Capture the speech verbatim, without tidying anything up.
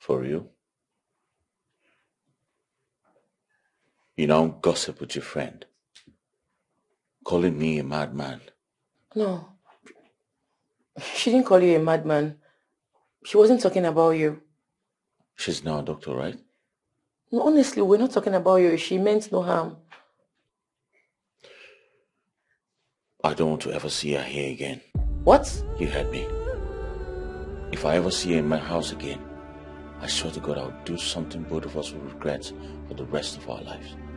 For real? You now gossip with your friend, calling me a madman. No. She didn't call you a madman. She wasn't talking about you. She's now a doctor, right? No, honestly, we're not talking about you. She meant no harm. I don't want to ever see her here again. What? You heard me. If I ever see her in my house again, I swear to God I'll do something both of us will regret for the rest of our lives.